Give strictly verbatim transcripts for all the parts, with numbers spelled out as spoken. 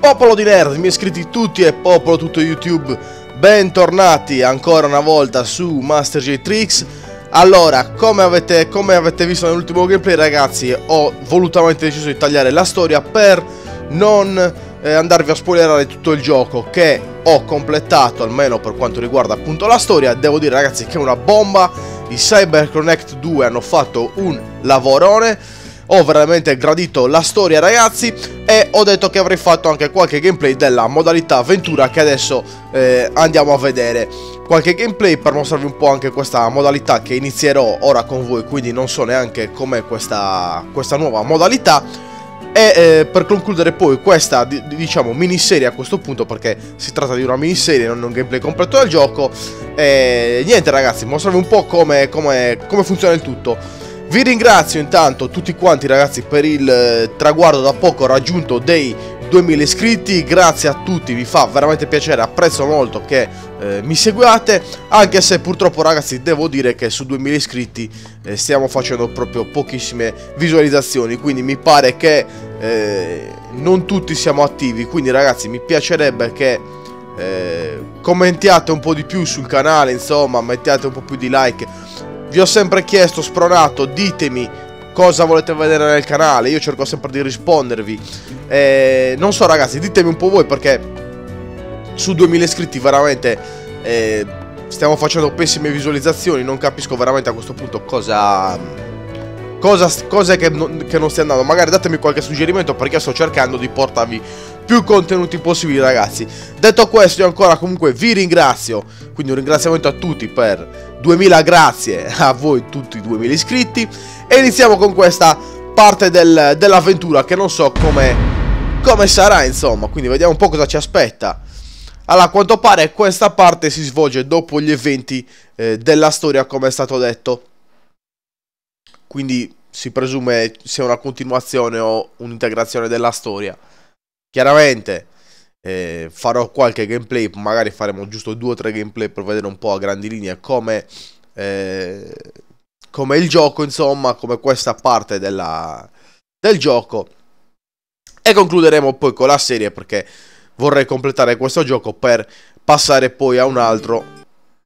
Popolo di nerd, miei iscritti tutti e popolo tutto YouTube, bentornati ancora una volta su Master J Tricks. Allora, come avete, come avete visto nell'ultimo gameplay, ragazzi, ho volutamente deciso di tagliare la storia per non eh, andarvi a spoilerare tutto il gioco, che ho completato, almeno per quanto riguarda appunto la storia. Devo dire, ragazzi, che è una bomba. I CyberConnect due hanno fatto un lavorone. Ho veramente gradito la storia, ragazzi, e ho detto che avrei fatto anche qualche gameplay della modalità avventura, che adesso eh, andiamo a vedere. Qualche gameplay per mostrarvi un po' anche questa modalità che inizierò ora con voi, quindi non so neanche com'è questa, questa nuova modalità. E eh, per concludere poi questa, diciamo, miniserie a questo punto, perché si tratta di una miniserie, non un gameplay completo del gioco. E niente, ragazzi, mostrarvi un po' come, come, come funziona il tutto. Vi ringrazio intanto tutti quanti, ragazzi, per il eh, traguardo da poco raggiunto dei duemila iscritti. Grazie a tutti, mi fa veramente piacere, apprezzo molto che eh, mi seguiate, anche se purtroppo, ragazzi, devo dire che su duemila iscritti eh, stiamo facendo proprio pochissime visualizzazioni, quindi mi pare che eh, non tutti siamo attivi. Quindi, ragazzi, mi piacerebbe che eh, commentiate un po' di più sul canale, insomma, mettiate un po' più di like. Vi ho sempre chiesto, spronato, ditemi cosa volete vedere nel canale, io cerco sempre di rispondervi. Eh, non so, ragazzi, ditemi un po' voi, perché su duemila iscritti veramente eh, stiamo facendo pessime visualizzazioni. Non capisco veramente a questo punto cosa... Cosa, cosa è che, non, che non stia andando. Magari datemi qualche suggerimento, perché sto cercando di portarvi più contenuti possibili, ragazzi. Detto questo, io ancora comunque vi ringrazio. Quindi un ringraziamento a tutti per duemila, grazie a voi tutti, duemila iscritti. E iniziamo con questa parte del, dell'avventura, che non so come, come sarà, insomma. Quindi vediamo un po' cosa ci aspetta. Allora, a quanto pare questa parte si svolge dopo gli eventi eh, della storia, come è stato detto. Quindi si presume sia una continuazione o un'integrazione della storia. Chiaramente eh, farò qualche gameplay, magari faremo giusto due o tre gameplay per vedere un po' a grandi linee come, eh, come il gioco, insomma, come questa parte della, del gioco. E concluderemo poi con la serie, perché vorrei completare questo gioco per passare poi a un altro.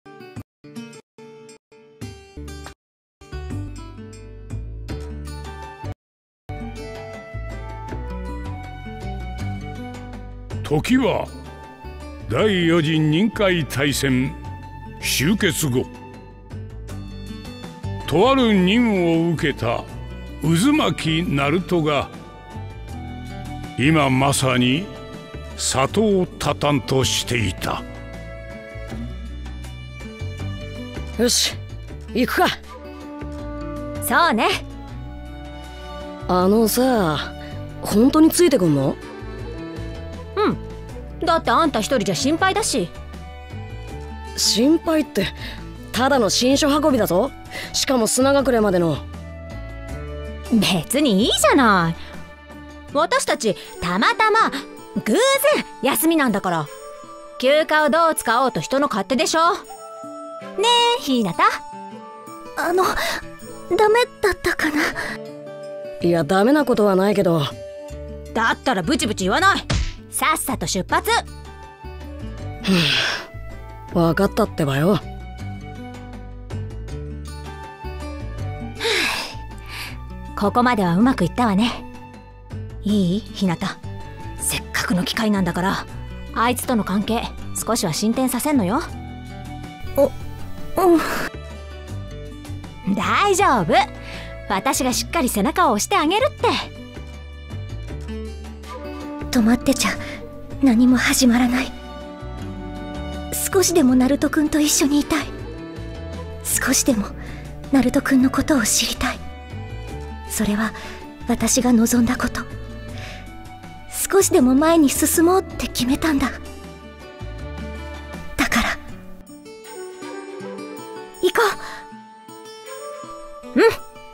時はだいよ次任海大戦終結後、とある任務を受けた渦巻鳴門が今まさに里をたたんとしていた。 よし、行くか。 そうね。 あのさ、本当についてくんの？ うん。だってあんた一人じゃ心配だし。 心配ってただの新書運びだぞ。しかも砂隠れまでの。 別にいいじゃない。私たちたまたま偶然休みなんだから。休暇をどう使おうと人の勝手でしょ。ねえ、ひなた。 あの、ダメだったかな。 いや、ダメなことはないけど。 だったらブチブチ言わない。さっさと出発。 分かったってばよ。 ここまではうまくいったわね。いい？ひなた。せっかくの機会なんだから、あいつとの関係少しは進展させんのよ。 お、うん。 大丈夫。私がしっかり背中を押してあげるって。 止まってちゃ何も始まらない。少しでもナルト君と一緒にいたい。少しでもナルト君のことを知りたい。それは私が望んだこと。少しでも前に進もうって決めたんだ。だから行こう。うん。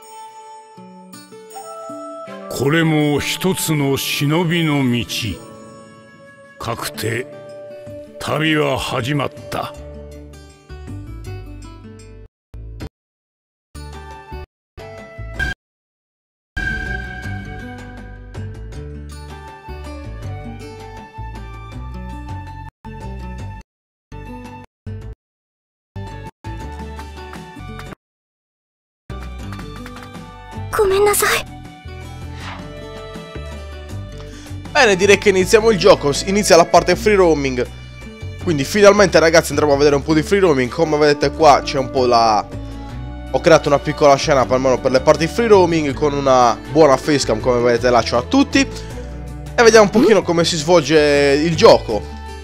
これも一つの忍びの道。かくて旅は始まった。 ごめんなさい。 Bene, direi che iniziamo il gioco. Inizia la parte free roaming. Quindi finalmente ragazzi andremo a vedere un po' di free roaming. Come vedete qua c'è un po' la... Ho creato una piccola scena almeno per le parti free roaming, con una buona facecam come vedete là. Ciao a tutti. E vediamo un pochino come si svolge il gioco.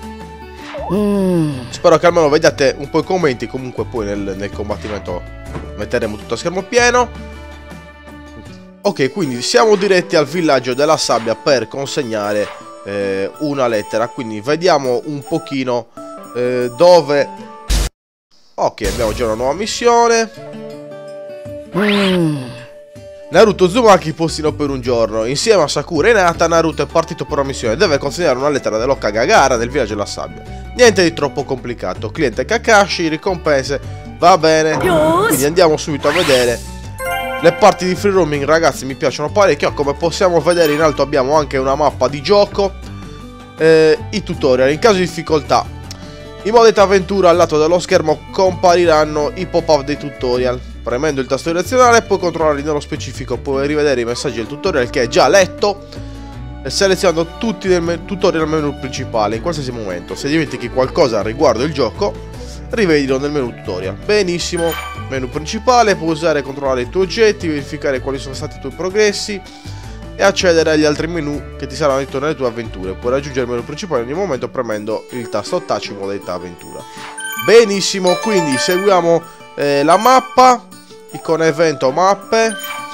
Mm. Spero che almeno vediate un po' i commenti. Comunque poi nel, nel combattimento metteremo tutto a schermo pieno. Ok, quindi siamo diretti al villaggio della sabbia per consegnare eh, una lettera. Quindi vediamo un pochino eh, dove... Ok, abbiamo già una nuova missione. Mm. Naruto Uzumaki postino per un giorno. Insieme a Sakura e Hinata, Naruto è partito per una missione. Deve consegnare una lettera dell'Okagahara nel villaggio della sabbia. Niente di troppo complicato. Cliente Kakashi, ricompense, va bene. Quindi andiamo subito a vedere le parti di free roaming. Ragazzi, mi piacciono parecchio. Come possiamo vedere in alto abbiamo anche una mappa di gioco, eh, i tutorial. In caso di difficoltà, in modalità avventura al lato dello schermo compariranno i pop-up dei tutorial. Premendo il tasto direzionale puoi controllarli nello specifico. Puoi rivedere i messaggi del tutorial che hai già letto, selezionando tutti nel tutorial nel menu principale in qualsiasi momento. Se dimentichi qualcosa riguardo il gioco, rivedilo nel menu tutorial. Benissimo. Menu principale, puoi usare e controllare i tuoi oggetti, verificare quali sono stati i tuoi progressi e accedere agli altri menu che ti saranno intorno alle tue avventure. Puoi raggiungere il menu principale in ogni momento premendo il tasto touch in modalità avventura. Benissimo, quindi seguiamo eh, la mappa, icona evento mappe.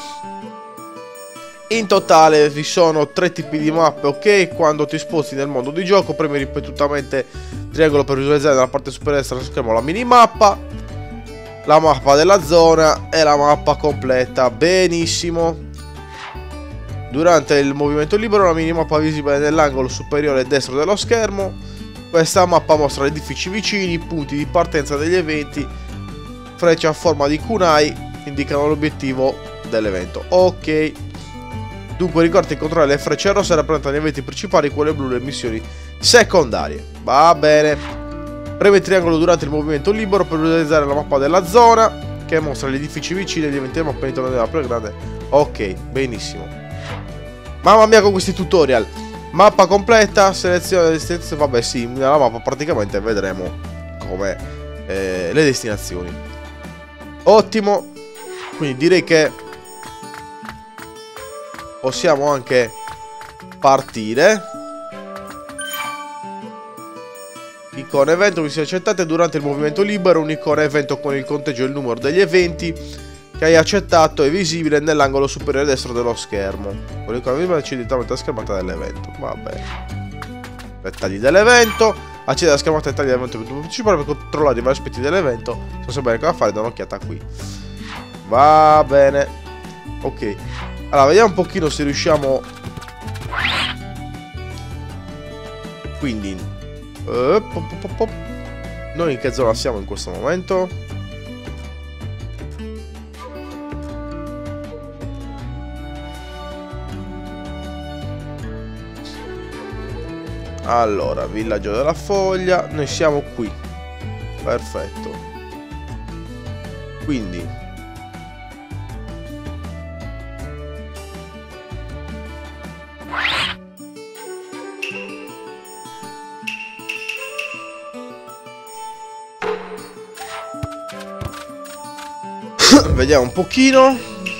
In totale vi sono tre tipi di mappe, ok? Quando ti sposti nel mondo di gioco premi ripetutamente triangolo per visualizzare nella parte superiore destra dello schermo la minimappa, la mappa della zona e la mappa completa. Benissimo. Durante il movimento libero la minimappa visibile nell'angolo superiore destro dello schermo. Questa mappa mostra edifici vicini, punti di partenza degli eventi, frecce a forma di kunai indicano l'obiettivo dell'evento. Ok. Dunque ricorda di controllare le frecce rosse rappresentano gli eventi principali, quelle blu le missioni secondarie. Va bene. Premi il triangolo durante il movimento libero per visualizzare la mappa della zona, che mostra gli edifici vicini e gli eventi della mappa all'interno della più grande. Ok, benissimo. Mamma mia con questi tutorial. Mappa completa, selezione le destinazioni. Vabbè sì, nella mappa praticamente vedremo come eh, le destinazioni. Ottimo. Quindi direi che possiamo anche partire. Icona evento, missioni accettate durante il movimento libero. Un'icona evento con il conteggio e il numero degli eventi che hai accettato è visibile nell'angolo superiore destro dello schermo. Con l'icona visibile accedi direttamente alla schermata dell'evento. Va bene. Dettagli dell'evento. Accedi alla schermata dettagli dell'evento principale per controllare i vari aspetti dell'evento. Non so bene cosa fare, da un'occhiata qui. Va bene. Ok. Allora, vediamo un pochino se riusciamo. Quindi Uh, pop, pop, pop. Noi in che zona siamo in questo momento? Allora, villaggio della foglia. Noi siamo qui. Perfetto. Quindi vediamo un pochino.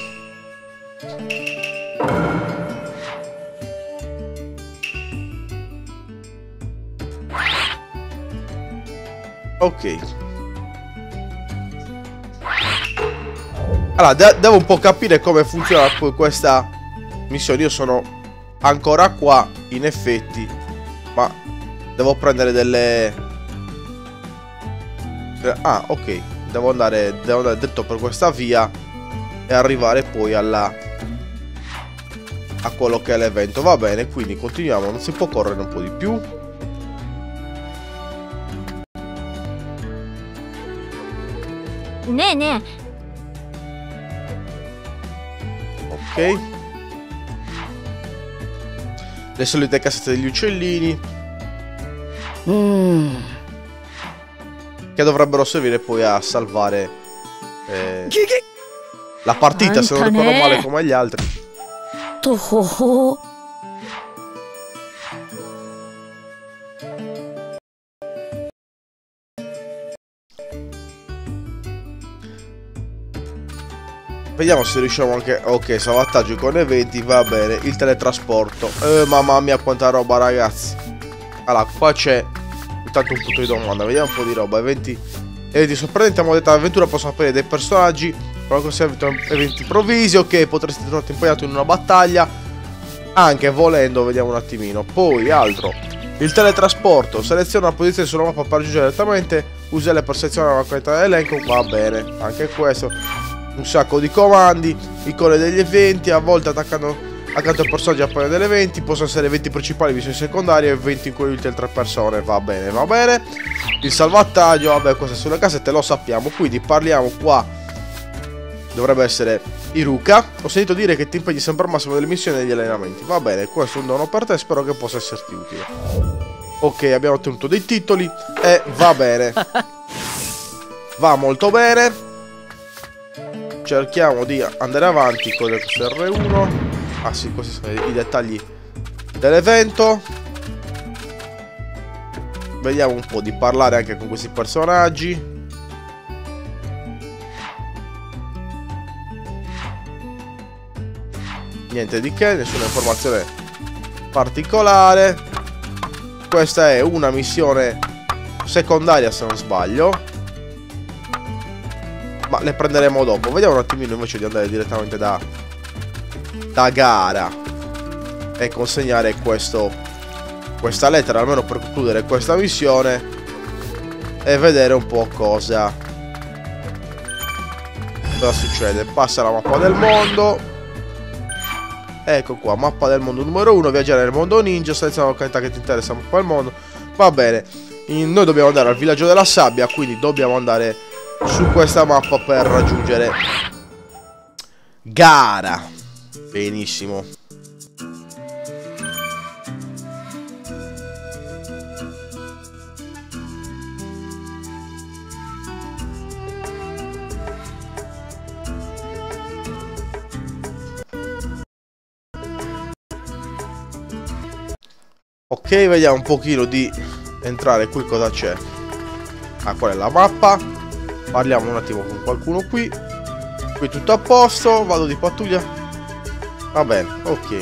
Ok. Allora, de devo un po' capire come funziona poi questa missione. Io sono ancora qua, in effetti, ma devo prendere delle... Ah, ok. Devo andare, devo andare dritto per questa via e arrivare poi alla a quello che è l'evento. Va bene, quindi continuiamo. Non si può correre un po' di più. Ne ne. Ok. Le solite cassette degli uccellini. Mm. Che dovrebbero servire poi a salvare eh, la partita, se non ricordo male, come gli altri. Toho. Vediamo se riusciamo anche... Ok, salvataggio con eventi, va bene. Il teletrasporto. Eh, mamma mia, quanta roba, ragazzi. Allora, qua c'è intanto un punto di domanda. Vediamo un po' di roba. Eventi... Eventi sorprendenti. A modalità avventura possono apparire dei personaggi. Però considerano eventi improvvisi. Ok, potreste trovare impegnato in una battaglia. Anche volendo, vediamo un attimino. Poi, altro. Il teletrasporto. Seleziona una posizione sulla mappa per raggiungere direttamente. Usa per selezionare una qualità dell'elenco. Va bene. Anche questo. Un sacco di comandi, icone degli eventi, a volte attaccando accanto ai personaggi appaiono degli eventi, possono essere eventi principali, missioni secondarie, eventi in cui aiuti altre persone, va bene, va bene. Il salvataggio, vabbè, queste sulle casette lo sappiamo, quindi parliamo qua, dovrebbe essere Iruka. Ho sentito dire che ti impegni sempre al massimo delle missioni e degli allenamenti, va bene, questo è un dono per te, spero che possa esserti utile. Ok, abbiamo ottenuto dei titoli e va bene, va molto bene. Cerchiamo di andare avanti con questo R uno. Ah sì, questi sono i dettagli dell'evento. Vediamo un po' di parlare anche con questi personaggi. Niente di che, nessuna informazione particolare. Questa è una missione secondaria, se non sbaglio. Ma le prenderemo dopo. Vediamo un attimino invece di andare direttamente da Da Gara e consegnare questo Questa lettera, almeno per concludere questa missione e vedere un po' cosa Cosa succede. Passa la mappa del mondo. Ecco qua, mappa del mondo numero uno. Viaggiare nel mondo ninja. Seleziona la località che ti interessa, mappa del mondo. Va bene. In, noi dobbiamo andare al villaggio della sabbia, quindi dobbiamo andare su questa mappa per raggiungere Gara. Benissimo. Ok, vediamo un pochino di entrare qui, cosa c'è. Ah, qual è la mappa? Parliamo un attimo con qualcuno qui. Qui tutto a posto. Vado di pattuglia. Va bene, ok.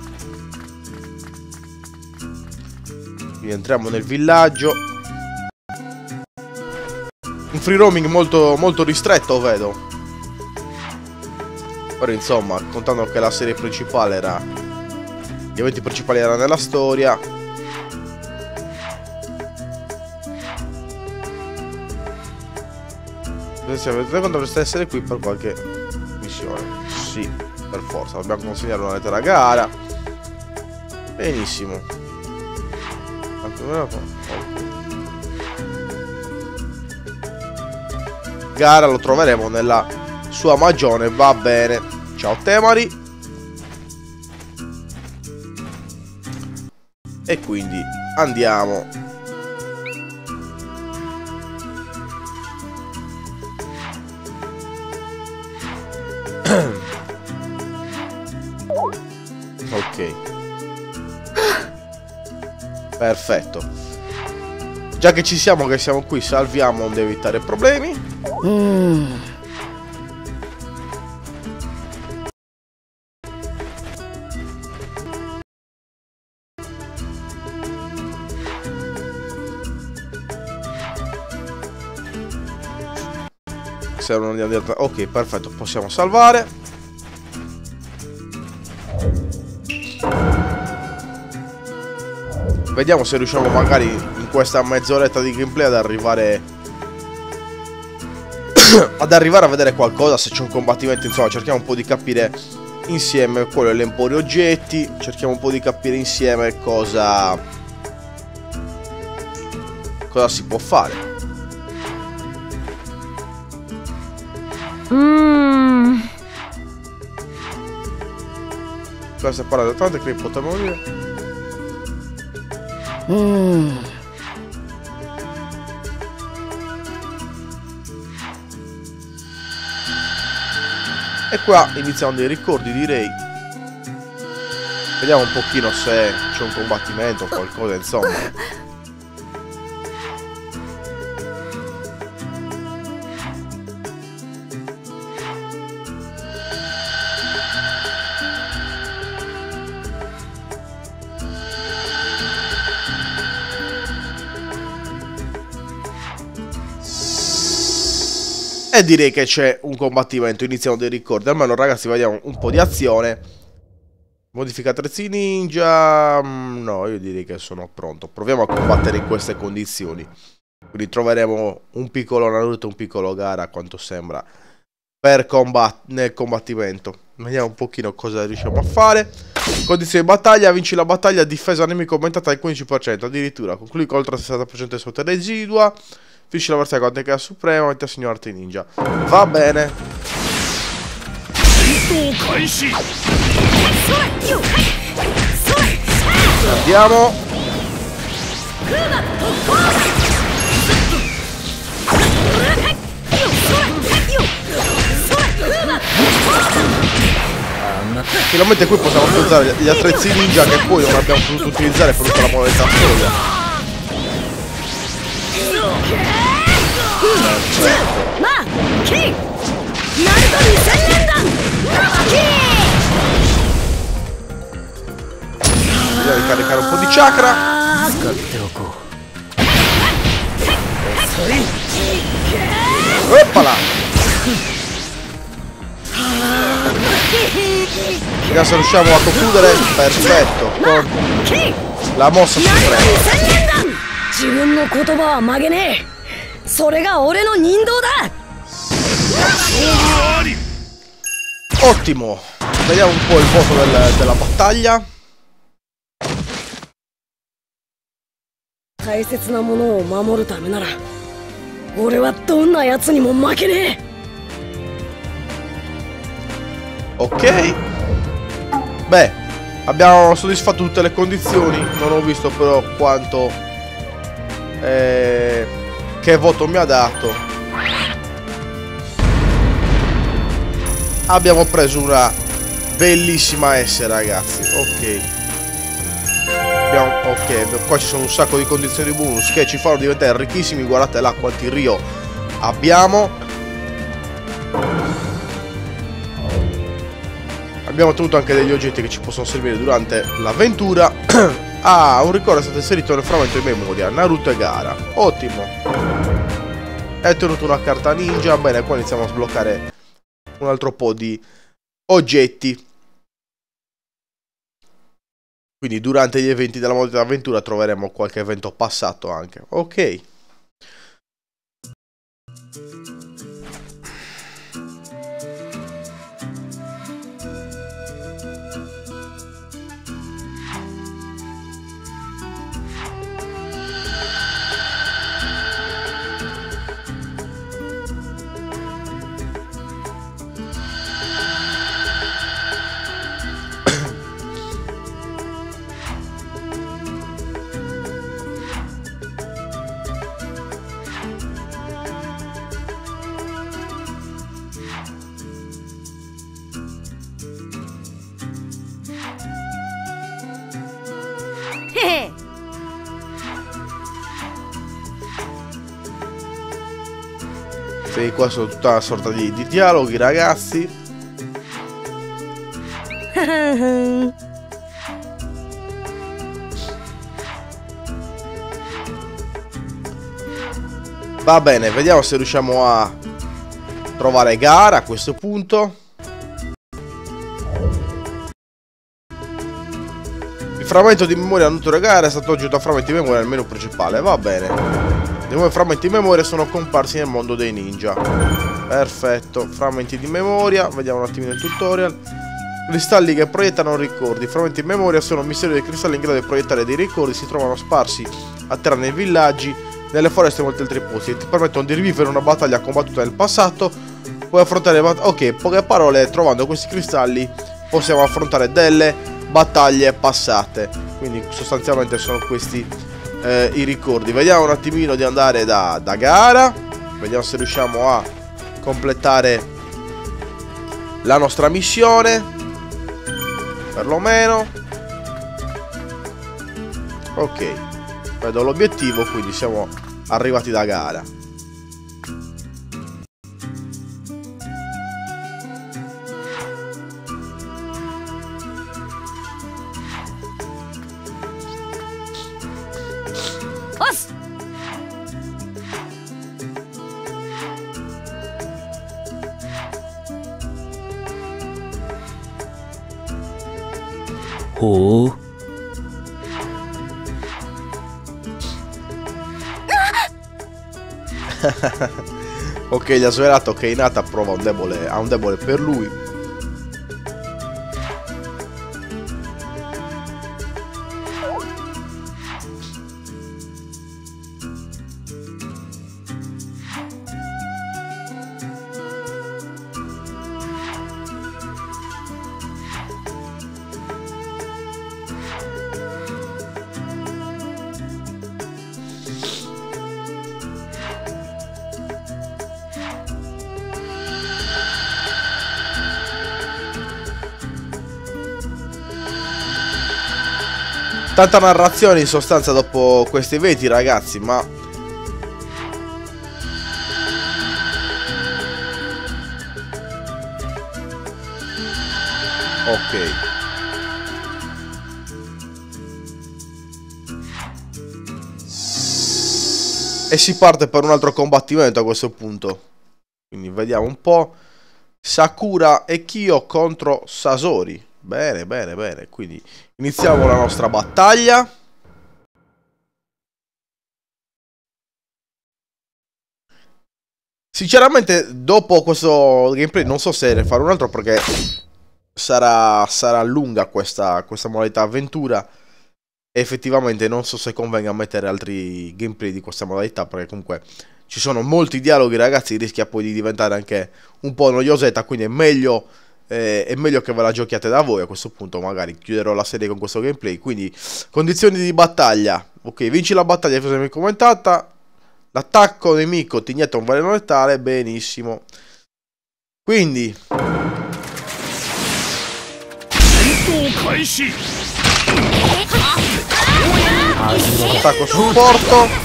Quindi entriamo nel villaggio. Un free roaming molto, molto ristretto, vedo. Però insomma, contando che la serie principale era... Gli eventi principali erano nella storia. Se avete conto dovreste essere qui per qualche missione. Sì, per forza. Dobbiamo consegnare una lettera a Gara. Benissimo. Gara lo troveremo nella sua magione. Va bene. Ciao Temari. E quindi andiamo. Ok. Perfetto. Già che ci siamo, che siamo qui, salviamo onde evitare problemi. Mm. Se non andiamo dietro. Ok, perfetto, possiamo salvare. Vediamo se riusciamo magari in questa mezz'oretta di gameplay ad arrivare ad arrivare a vedere qualcosa, se c'è un combattimento, insomma, cerchiamo un po' di capire insieme. Quello è l'emporio oggetti, cerchiamo un po' di capire insieme cosa cosa si può fare. Mm. Questa è parola tante che potremmo dire. Mm. E qua iniziano dei ricordi, direi. Vediamo un pochino se c'è un combattimento o qualcosa, insomma. E direi che c'è un combattimento, iniziano dei ricordi. Almeno ragazzi vediamo un po' di azione. Modifica attrezzi ninja. No, io direi che sono pronto. Proviamo a combattere in queste condizioni. Quindi troveremo un piccolo Naruto e un piccolo Gaara, a quanto sembra, per combat nel combattimento. Vediamo un pochino cosa riusciamo a fare. Condizioni di battaglia: vinci la battaglia, difesa nemico aumentata del quindici per cento. Addirittura conclui con oltre il sessanta per cento di salute residua. Finisci la versione con tecnica suprema e ti assegno arte ninja. Va bene. Andiamo. Finalmente qui possiamo utilizzare gli attrezzi ninja che poi non abbiamo potuto utilizzare per tutta la modalità storia. Bisogna ricaricare un po' di chakra. Oppala! Vediamo se riusciamo a concludere. Perfetto, con la mossa suprema. Ottimo. Vediamo un po' il voto del, della battaglia. Ok. Beh, abbiamo soddisfatto tutte le condizioni. Non ho visto però quanto eh, che voto mi ha dato. Abbiamo preso una bellissima S, ragazzi. Ok. Abbiamo, ok, qua ci sono un sacco di condizioni bonus che ci fanno diventare ricchissimi. Guardate là quanti Rio abbiamo. Abbiamo ottenuto anche degli oggetti che ci possono servire durante l'avventura. Ah, un ricordo è stato inserito nel frammento di memoria. Naruto e Gaara. Ottimo. È ottenuto una carta ninja. Bene, qua iniziamo a sbloccare un altro po' di oggetti. Quindi durante gli eventi della modalità avventura troveremo qualche evento passato anche. Ok. Sì, qua sono tutta una sorta di, di dialoghi, ragazzi. Va bene, vediamo se riusciamo a trovare Gaara a questo punto. Il frammento di memoria Naruto e Gaara è stato aggiunto a frammenti di memoria nel menu principale. Va bene. I nuovi frammenti di memoria sono comparsi nel mondo dei ninja. Perfetto. Frammenti di memoria. Vediamo un attimino il tutorial. Cristalli che proiettano ricordi. I frammenti di memoria sono misteri dei cristalli in grado di proiettare dei ricordi. Si trovano sparsi a terra nei villaggi, nelle foreste e molti altri posti. Ti permettono di rivivere una battaglia combattuta nel passato. Puoi affrontare ok, poche parole, trovando questi cristalli possiamo affrontare delle battaglie passate. Quindi sostanzialmente sono questi Eh, i ricordi. Vediamo un attimino di andare da, da Gaara. Vediamo se riusciamo a completare la nostra missione, perlomeno. Ok, vedo l'obiettivo, quindi siamo arrivati da gara. Oh. Ok, gli ha svelato che Hinata prova un debole, ha un debole per lui. Tanta narrazione in sostanza dopo questi eventi, ragazzi, ma ok. E si parte per un altro combattimento a questo punto. Quindi vediamo un po'. Sakura e Kyo contro Sasori. Bene, bene, bene. Quindi iniziamo la nostra battaglia. Sinceramente, dopo questo gameplay non so se ne fare un altro, perché sarà, sarà lunga questa, questa modalità avventura. E effettivamente non so se convenga mettere altri gameplay di questa modalità, perché comunque ci sono molti dialoghi, ragazzi, rischia poi di diventare anche un po' noiosetta, quindi è meglio... Eh, è meglio che ve la giochiate da voi. A questo punto magari chiuderò la serie con questo gameplay. Quindi condizioni di battaglia. Ok, vinci la battaglia, come commentata. L'attacco nemico ti inietta un veleno letale. Benissimo. Quindi attacco supporto.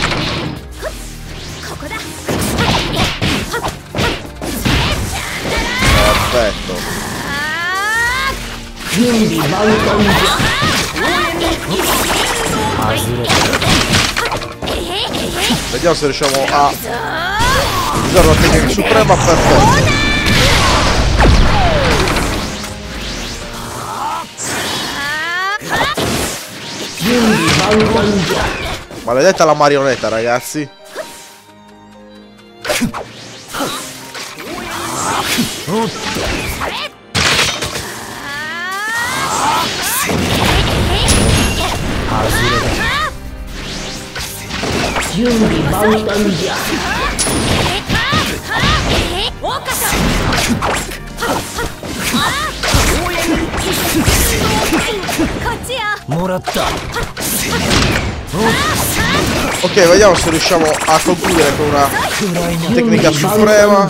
Perfetto. Vediamo se riusciamo a usare una tecnica suprema. Perfetto. Maledetta la marionetta, ragazzi. Ok, vediamo se riusciamo a concludere con una tecnica suprema.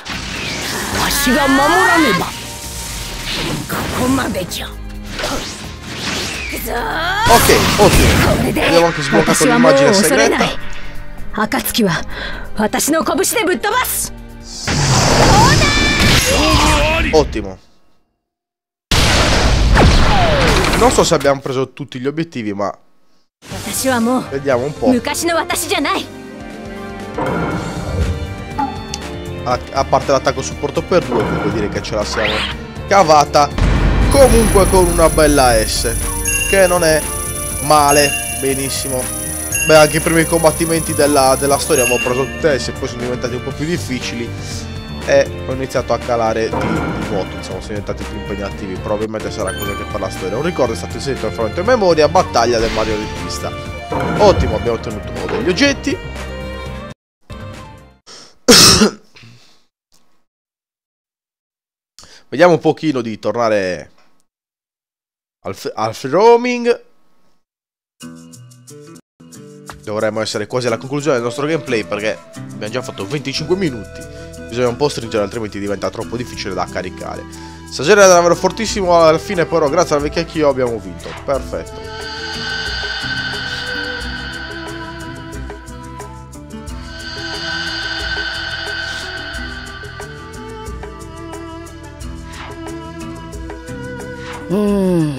Ok, ottimo. Abbiamo anche sbloccato l'immagine segreta. Ottimo. Non so se abbiamo preso tutti gli obiettivi, ma vediamo un po'. A, a parte l'attacco supporto per due, vuol dire che ce la siamo cavata comunque con una bella S, che non è male. Benissimo. Beh, anche i primi combattimenti della, della storia avevo preso tutte S, poi sono diventati un po' più difficili e ho iniziato a calare di, di nuoto, insomma, sono diventati più impegnativi. Probabilmente sarà cosa che per la storia. Un ricordo è stato inserito nel frammento in memoria. Battaglia del Mario di pista. Ottimo, abbiamo ottenuto degli oggetti. Vediamo un pochino di tornare al, al free roaming. Dovremmo essere quasi alla conclusione del nostro gameplay, perché abbiamo già fatto venticinque minuti. bisogna un po' stringere, altrimenti diventa troppo difficile da caricare. Sta genere era davvero fortissimo, alla fine però grazie al vecchiacchio abbiamo vinto. Perfetto. Mm.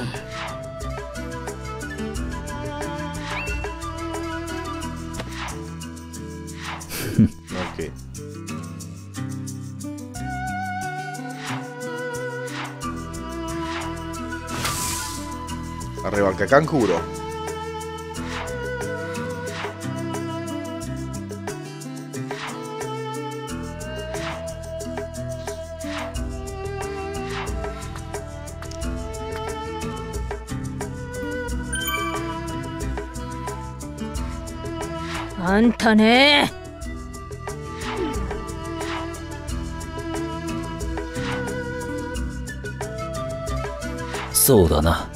Ok. Arriva anche Kankuro. あんたね。 そうだな。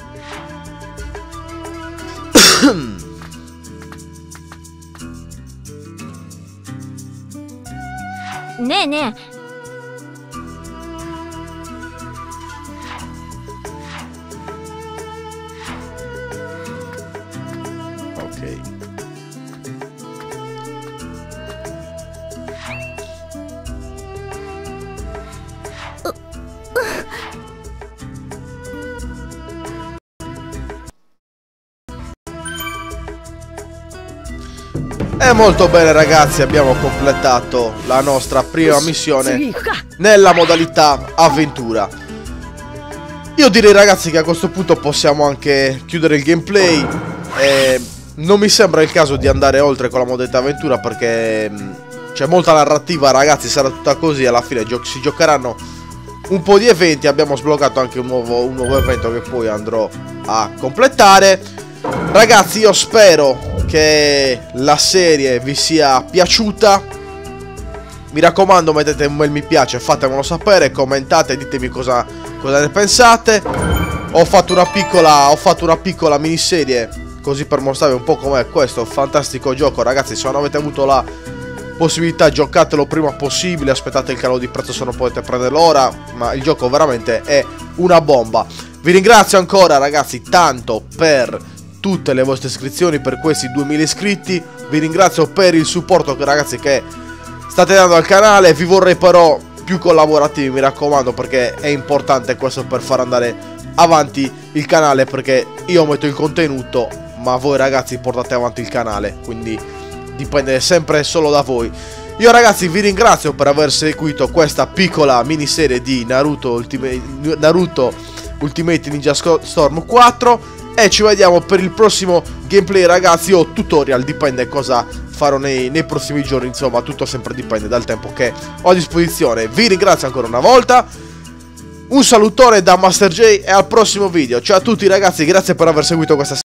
ねえねえ。 Ok. E molto bene ragazzi, abbiamo completato la nostra prima missione nella modalità avventura. Io direi ragazzi che a questo punto possiamo anche chiudere il gameplay. E non mi sembra il caso di andare oltre con la modalità avventura perché c'è molta narrativa ragazzi, sarà tutta così, alla fine gio si giocheranno un po' di eventi. Abbiamo sbloccato anche un nuovo, un nuovo evento che poi andrò a completare. Ragazzi, io spero che la serie vi sia piaciuta. Mi raccomando, mettete un bel mi piace, fatemelo sapere, commentate, ditemi cosa, cosa ne pensate. Ho fatto una piccola, ho fatto una piccola miniserie così per mostrarvi un po' com'è questo fantastico gioco. Ragazzi, se non avete avuto la possibilità, giocatelo prima possibile, aspettate il calo di prezzo se non potete prenderlo ora, ma il gioco veramente è una bomba. Vi ringrazio ancora ragazzi tanto per tutte le vostre iscrizioni, per questi duemila iscritti. Vi ringrazio per il supporto che ragazzi che state dando al canale. Vi vorrei però più collaborativi, mi raccomando, perché è importante questo per far andare avanti il canale, perché io metto il contenuto ma voi ragazzi portate avanti il canale, quindi dipende sempre solo da voi. Io ragazzi vi ringrazio per aver seguito questa piccola miniserie di Naruto Ultimate, Naruto Ultimate Ninja Storm quattro. E ci vediamo per il prossimo gameplay ragazzi, o tutorial, dipende cosa farò nei, nei prossimi giorni. Insomma, tutto sempre dipende dal tempo che ho a disposizione. Vi ringrazio ancora una volta, un salutone da Master J e al prossimo video. Ciao a tutti ragazzi, grazie per aver seguito questa serie.